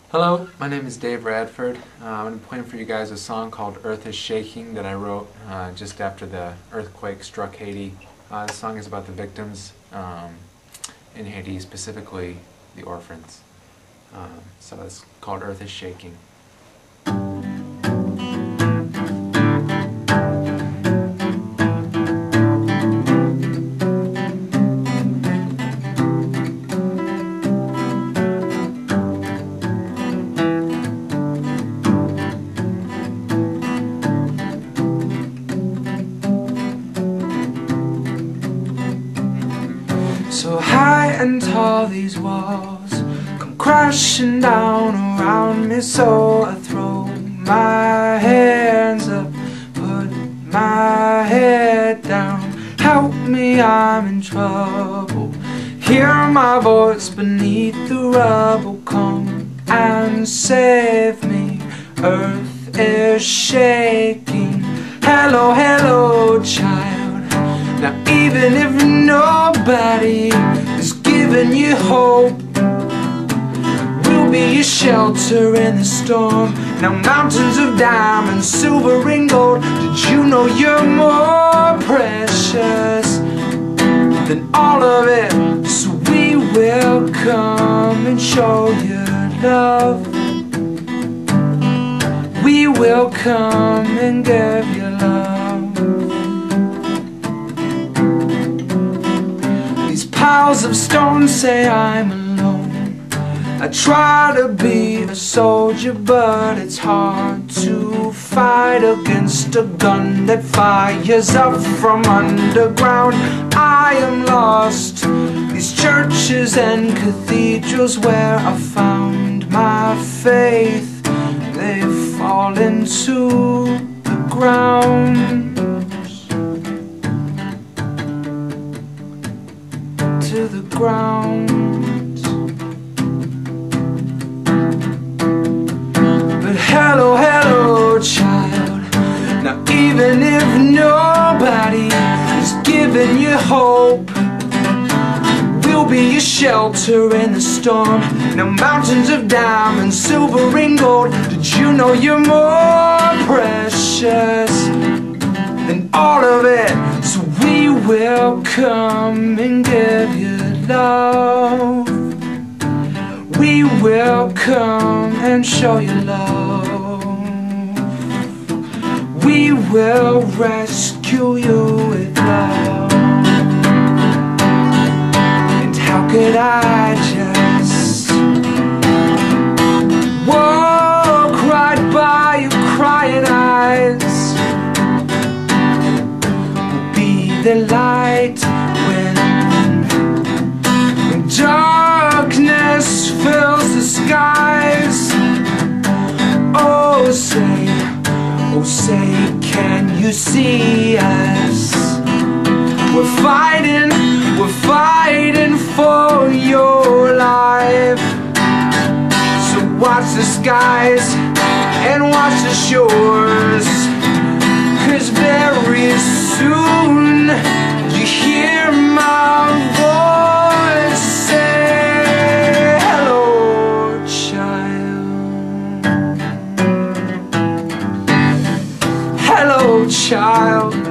Hello, my name is Dave Radford. I'm going to be playing for you guys a song called Earth is Shaking that I wrote just after the earthquake struck Haiti. This song is about the victims in Haiti, specifically the orphans. So it's called Earth is Shaking. So high and tall these walls come crashing down around me, so I throw my hands up, put my head down. Help me, I'm in trouble. Hear my voice beneath the rubble. Come and save me. Earth is shaking. Hello, hello, child. Now even if nobody is giving you hope, we'll be your shelter in the storm. Now mountains of diamonds, silver and gold, did you know you're more precious than all of it? So we will come and show you love. We will come and give you love. Piles of stone say I'm alone. I try to be a soldier, but it's hard to fight against a gun that fires up from underground. I am lost. These churches and cathedrals where I found my faith, they've fallen to the ground. To the ground. But hello, hello, child. Now even if nobody is giving you hope, we'll be your shelter in the storm. Now mountains of diamonds, silver and gold, did you know you're more precious than all of it? So we will come and give you love. We will come and show you love. We will rescue you with love. And how could I just walk right by your crying eyes? The light when darkness fills the skies. Oh say, can you see us? We're fighting for your life. So watch the skies and watch the shores, 'cause very soon you hear my voice say, hello, child. Hello, child.